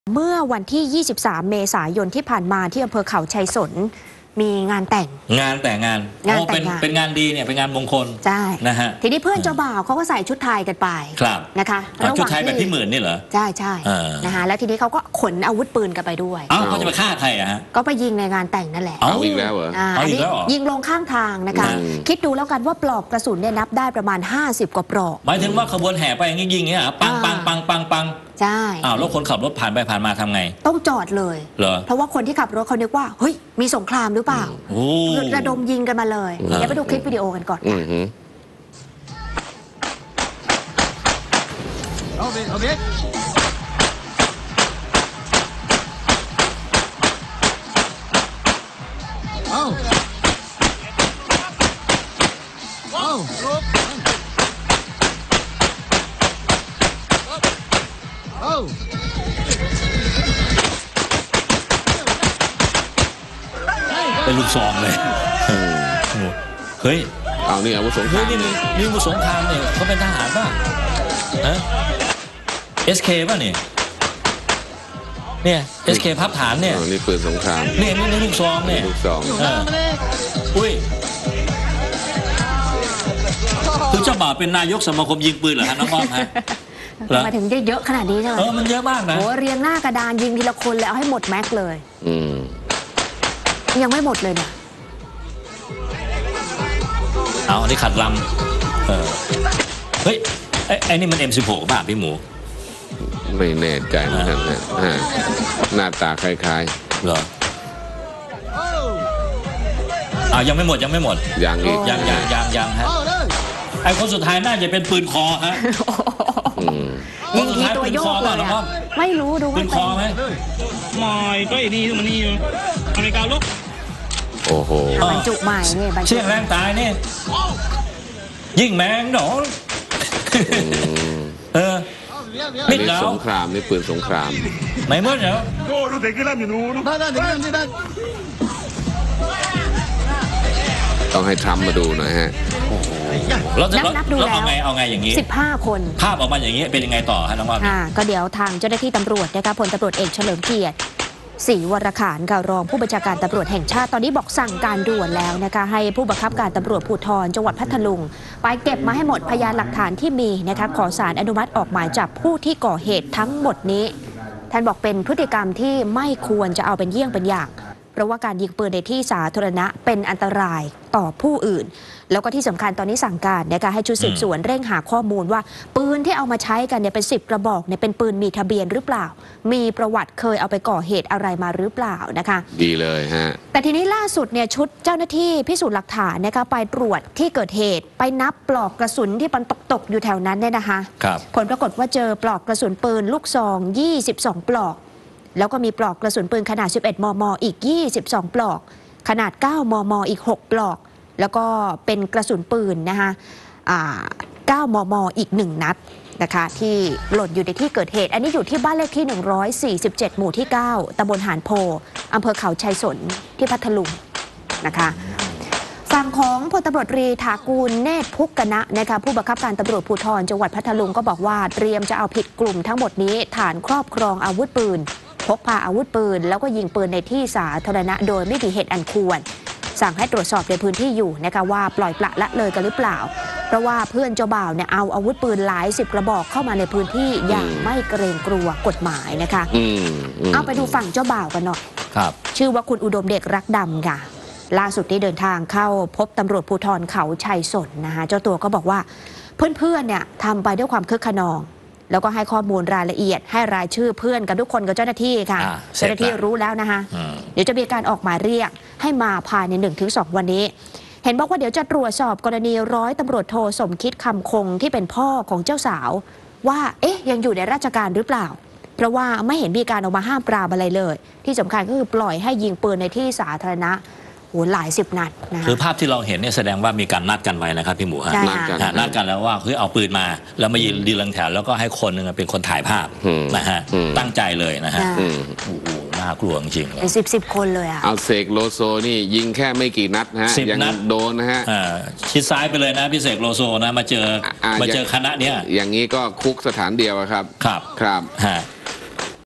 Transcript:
เมื่อวันที่ 23 เมษายนที่ผ่านมาที่อำเภอเขาชัยสนมีงานแต่งเป็นงานดีเนี่ยเป็นงานมงคลใช่นะฮะทีนี้เพื่อนเจ้าบ่าวเขาก็ใส่ชุดไทยกันไปนะคะชุดไทยแบบพี่หมื่นนี่เหรอใช่ใช่นะคะแล้วทีนี้เขาก็ขนอาวุธปืนกันไปด้วยเขาจะไปฆ่าใครอะฮะก็ไปยิงในงานแต่งนั่นแหละเอาอีกแล้วเหรอเอาอีกแล้วยิงลงข้างทางนะคะคิดดูแล้วกันว่าปลอกกระสุนเนี่ยนับได้ประมาณ50 กว่าปลอกหมายถึงว่าขบวนแห่ไปอย่างนี้ยิงเงี้ยปังใช่แล้วคนขับรถผ่านไปผ่านมาทำไงต้องจอดเลยเพราะว่าคนที่ขับรถเขาคิดว่าเฮ้ยมีสงครามหรือเปล่าระดมยิงกันมาเลยเดี๋ยวไปดูคลิปวิดีโอกันก่อนเป็นลูกซองเลยเฮ้ยเอานี่อาวุธสงครามนี่อาวุธสงครามเนี่ยเขาเป็นทหารป่ะฮะ SK ป่ะเนี่ย SK พับฐานเนี่ยนี่ปืนสงครามนี่ลูกซองเนี่ยลูกซองอุ้ยคือเจ้าบ่าวเป็นนายกสมาคมยิงปืนเหรอฮะน้องอ้อมฮะมาถึงเยอะขนาดนี้ใช่ไหมมันเยอะมากนะโอ้เรียงหน้ากระดานยิงทีละคนแล้วเอาให้หมดแม็กเลยยังไม่หมดเลยเนี่ยอันนี้ขัดลำเฮ้ยไอ้นี่มัน M16 ป่ะพี่หมูไม่แน่ใจเหมือนกันนะหน้าตาคล้ายๆเหรอยังไม่หมดยังอีกยังฮะไอ้คนสุดท้ายน่าจะเป็นปืนคอฮะยิงทีตัวโยกเลยไม่รู้ดูปืนคอไหมไม่ก็ไอ้นี่มันนี่อเมริกาลบโอ้โหบรรจุใหม่เนี่ยเชี่ยงแรงตายเนี่ยยิ่งแมงหนอนี่สงครามนี่ปืนสงครามไม่เมื่อเหรอต้องให้ทรัมป์มาดูหน่อยฮะเราเอาไงอย่างนี้ 15 คนภาพออกมาอย่างนี้เป็นยังไงต่อฮะน้องว่าก็เดี๋ยวทางเจ้าหน้าที่ตำรวจนะคะพลตำรวจเอกเฉลิมเกียรติศรีวรขานค่ะรองผู้บัญชาการตำรวจแห่งชาติตอนนี้บอกสั่งการด่วนแล้วนะคะให้ผู้บังคับการตำรวจภูธรจังหวัดพัทลุงไปเก็บมาให้หมดพยานหลักฐานที่มีนะคะขอศาลอนุมัติออกหมายจับผู้ที่ก่อเหตุทั้งหมดนี้ท่านบอกเป็นพฤติกรรมที่ไม่ควรจะเอาเป็นเยี่ยงเป็นอย่างเพราะว่าการยิงปืนในที่สาธารณะเป็นอันตรายต่อผู้อื่นแล้วก็ที่สำคัญตอนนี้สั่งการนะคะให้ชุดสืบสวนเร่งหาข้อมูลว่าปืนที่เอามาใช้กันเนี่ยเป็น10 กระบอกเนี่ยเป็นปืนมีทะเบียนหรือเปล่ามีประวัติเคยเอาไปก่อเหตุอะไรมาหรือเปล่านะคะดีเลยฮะแต่ทีนี้ล่าสุดเนี่ยชุดเจ้าหน้าที่พิสูจน์หลักฐานนะคะไปตรวจที่เกิดเหตุไปนับปลอกกระสุนที่มันตกอยู่แถวนั้นเนี่ยนะคะผลปรากฏว่าเจอปลอกกระสุนปืนลูกซอง22 ปลอกแล้วก็มีปลอกกระสุนปืนขนาด11 มมอีก22 ปลอกขนาด9 มมอีก6 ปลอกแล้วก็เป็นกระสุนปืนนะคะ9 มมอีก1 นัดนะคะที่หล่นอยู่ในที่เกิดเหตุอันนี้อยู่ที่บ้านเลขที่147หมู่ที่9ตำบลหานโพอำเภอเขาชัยสนที่พัทลุงนะคะฝั่งของพลตำรวจตรีถากูลเนตรพุกกนะนะคะผู้บังคับการตำรวจภูธรจังหวัดพัทลุงก็บอกว่าเตรียมจะเอาผิดกลุ่มทั้งหมดนี้ฐานครอบครองอาวุธปืนพกพาอาวุธปืนแล้วก็ยิงปืนในที่สาธารณะโดยไม่มีเหตุอันควรสั่งให้ตรวจสอบในพื้นที่อยู่นะคะว่าปล่อยปละละเลยกันหรือเปล่าเพราะว่าเพื่อนเจ้าบ่าวเนี่ยเอาอาวุธปืนหลาย10 กระบอกเข้ามาในพื้นที่อย่างไม่เกรงกลัวกฎหมายนะคะเอาไปดูฝั่งเจ้าบ่าวกันหน่อยชื่อว่าคุณอุดมเดชรักดำค่ะล่าสุดที่เดินทางเข้าพบตำรวจภูธรเขาชัยสนนะคะเจ้าตัวก็บอกว่าเพื่อนๆเนี่ยทำไปด้วยความคึกขนองแล้วก็ให้ข้อมูลรายละเอียดให้รายชื่อเพื่อนกันทุกคนกับเจ้าหน้าที่ค่ะเจ้าหน้าที่รู้แล้วนะคะเดี๋ยวจะมีการออกหมายเรียกให้มาภายใน 1-2 วันนี้เห็นบอกว่าเดี๋ยวจะตรวจสอบกรณีร้อยตำรวจโทสมคิดคำคงที่เป็นพ่อของเจ้าสาวว่ายังอยู่ในราชการหรือเปล่าเพราะว่าไม่เห็นมีการออกมาห้ามปรามอะไรเลยที่สำคัญก็คือปล่อยให้ยิงปืนในที่สาธารณะหลาย10 นัดนะคือภาพที่เราเห็นเนี่ยแสดงว่ามีการนัดกันไว้นะครับพี่หมูฮะนัดกันแล้วว่าเอาปืนมาแล้วมายืนดีลังแถวแล้วก็ให้คนนึงเป็นคนถ่ายภาพนะฮะตั้งใจเลยนะฮะน่ากลัวจริงๆเป็น10 คนเลยเอาเสกโลโซนี่ยิงแค่ไม่กี่นัดฮะยังโดนนะฮะชิดซ้ายไปเลยนะพี่เสกโลโซนะมาเจอคณะเนี้ยอย่างนี้ก็คุกสถานเดียวครับครับ